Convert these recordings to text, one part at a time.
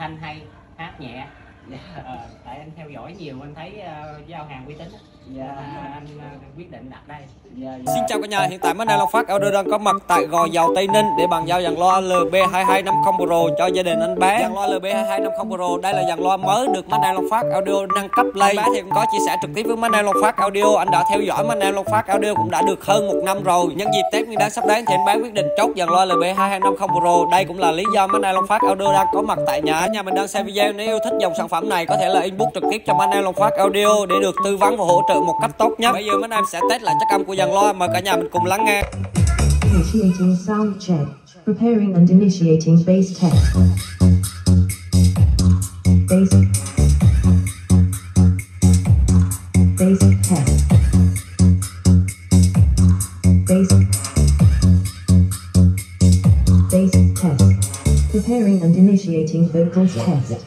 thanh hay, hát nhẹ. Tại anh theo dõi nhiều, anh thấy giao hàng uy tín. Anh quyết định đặt đây. Xin chào cả nhà, hiện tại MANAI Long Phát Audio đang có mặt tại Gò Dầu, Tây Ninh để bàn giao dàn loa LB2250 Pro cho gia đình anh bé. Dàn loa LB2250 Pro đây là dàn loa mới được MANAI Long Phát Audio nâng cấp lên. Anh bé thì cũng có chia sẻ trực tiếp với MANAI Long Phát Audio. Anh đã theo dõi MANAI Long Phát Audio cũng đã được hơn 1 năm rồi. Nhân dịp Tết Nguyên đán sắp đến thì anh bé quyết định chốt dàn loa LB2250 Pro. Đây cũng là lý do MANAI Long Phát Audio đang có mặt tại nhà. Nhà mình đang xem video, nếu yêu thích dòng sản phẩm này có thể là inbox trực tiếp cho MANAI Long Phát Audio để được tư vấn và hỗ trợ một cách tốt nhất. Bây giờ MANAI em sẽ test lại chất âm của dàn loa, mời cả nhà mình cùng lắng nghe. Initiating sound check. Preparing and initiating bass test. Bass. Bass test. Bass. Bass test. Preparing and initiating vocals test.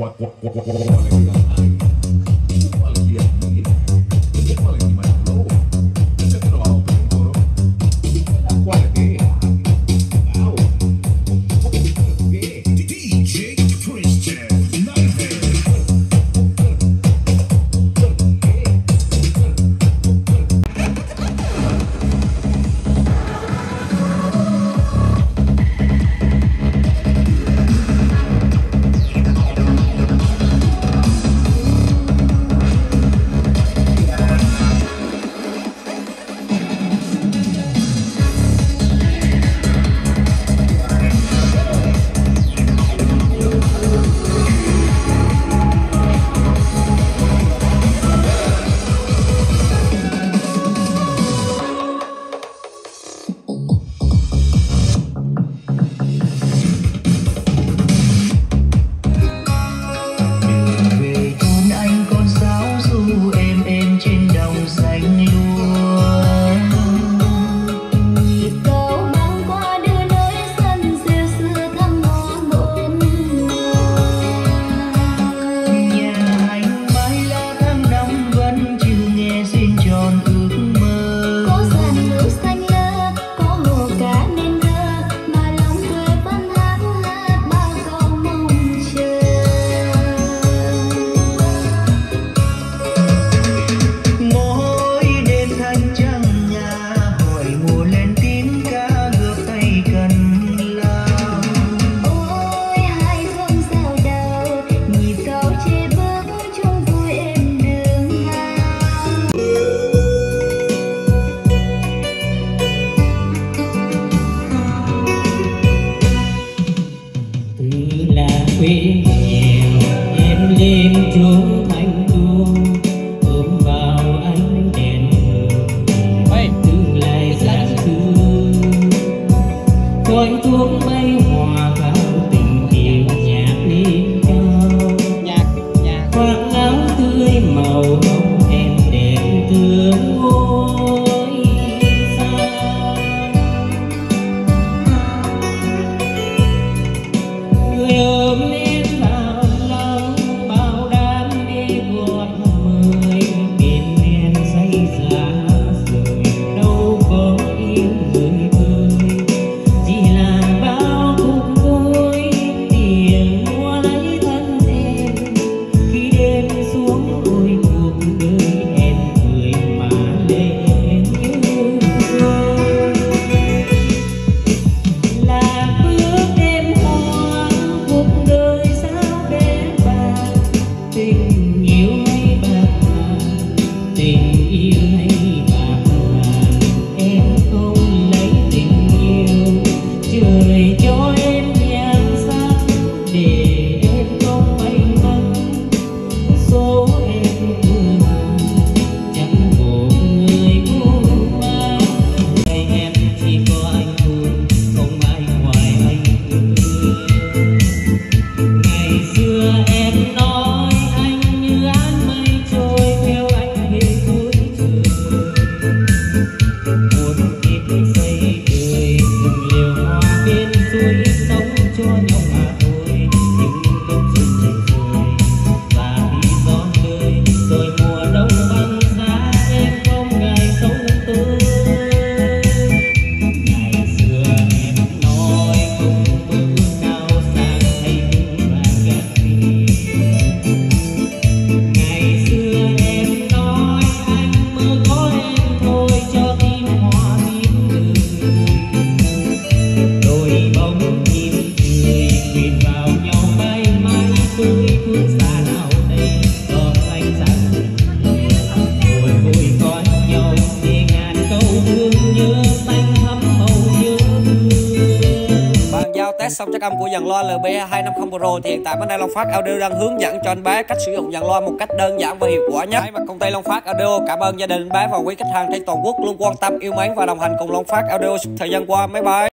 Quê nghèo em lên trốn thanh tuông, ôm vào ánh đèn hường tương lai xa xưa, khói thuốc bay hòa vào tình yêu nhạc lên cao, khoác áo tươi màu hồng em đẹp tương ngôi sao. Người ôm em vào lòng bao đam mê chất âm của dàn loa LB250 Pro thì hiện tại bên đây Long Phát Audio đang hướng dẫn cho anh bé cách sử dụng dàn loa một cách đơn giản và hiệu quả nhất. Mà công ty Long Phát Audio cảm ơn gia đình anh bé và quý khách hàng trên toàn quốc luôn quan tâm yêu mến và đồng hành cùng Long Phát Audio thời gian qua. Bye bye.